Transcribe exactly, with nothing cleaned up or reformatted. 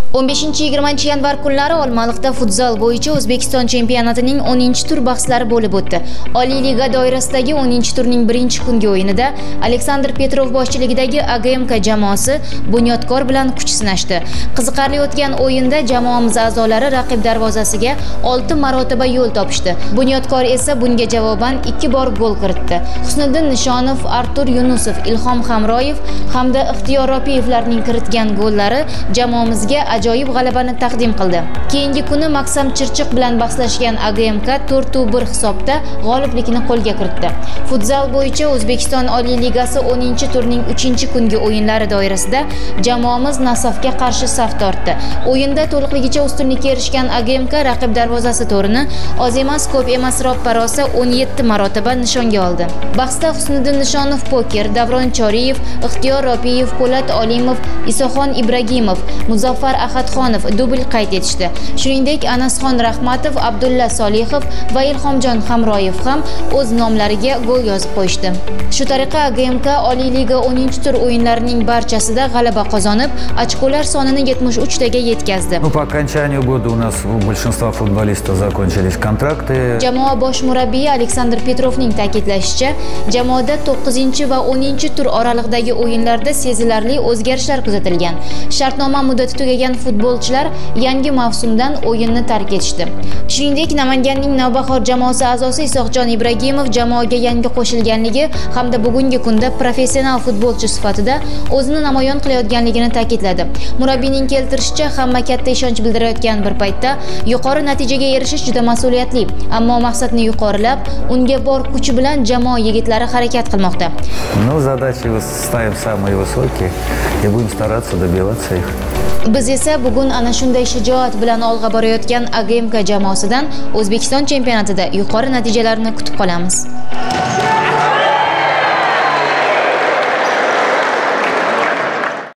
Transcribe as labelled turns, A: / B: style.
A: o'n beshinchi yigirmanchi yanvar kunlari Olmaliqda futzal bo'yicha O'zbekiston chempionatining o'ninchi tur bahslari bo'lib o'tdi. Oliy liga doirasidagi o'ninchi turning birinchi kungi o'yinida Aleksandr Petrov boshchiligidagi A G M K jamoasi Bunyodkor bilan kuch sinashdi. Qiziqarli o'tgan o'yinda jamoamiz a'zolari raqib darvozasiga olti marotaba yo'l topishdi. Bunyodkor esa bunga javoban ikki bor gol kiritdi. Husniddin Nishonov, Artur Yunusov, Ilhom Hamroyev hamda Ixtiyor Ropiyevlarning kiritgan gollari jamoamizga ajoyib g'alabani taqdim qildi. Keyingi kuni Maksam Chirchiq bilan bahslashgan A G M K to'rt bir hisobda g'oliblikni qo'lga kiritdi. Futzal bo'yicha O'zbekiston Oliy ligasi o'ninchi turning uchinchi kungi o'yinlari doirasida jamoamiz Nasafga qarshi saf tortdi. O'yinda to'liqligicha ustunlikka erishgan A G M K raqib darvozasi to'rini oz emas, ko'p emas roppa rosa o'n yetti marotaba nishonga oldi. Bahsda Husniddin Nishonov poker, Davron Choriyev, Ixtiyor Ropiyev, Po'lat Olimov, Isoxon Ibragimov, Muzaffar Ahadxonov dubl qayd etishdi. Shuningdek, Anasxon Rahmatov, Abdulla Solihov va Ilhomjon Hamroyev ham o'z nomlariga gol yozib qo'yishdi. Shu tariqa A G M K Oliy liga o'ninchi tur o'yinlarining barchasida g'alaba qozonib, ochkolar sonini yetmish uch taga yetkazdi.
B: Ну, по окончанию года у нас у большинства футболистов закончились контракты.
A: Jamoa bosh murabbiyi Aleksandr Petrovning ta'kidlashicha, jamoada to'qqizinchi va o'ninchi tur oralig'idagi o'yinlarda sezilarli o'zgarishlar kuzatilgan. Shartnoma muddati tugagan futbolchilar yangi mavsumdan o'yinni tark etishdi. Shuningdek, Namanganning Navbahor jamoasi a'zosi Isoqjon Ibragimov jamoaga yangi qo'shilganligi hamda bugungi kunda professional futbolchi sifatida o'zini namoyon qilayotganligini ta'kidladi. Murabbiyning keltirishicha, hamma katta ishonch bildirayotgan bir paytda yuqori natijaga erishish juda mas'uliyatli, ammo maqsadni yuqorilab, unga bor kuchi bilan jamoa yigitlari harakat qilmoqda.
B: Но задачи ставим самые высокие и будем стараться добиваться их.
A: Biz esa bugun ana shunday shijoat bilan olg'a borayotgan A G M K jamoasidan O'zbekiston chempionatida yuqori natijalarni kutib qolamiz.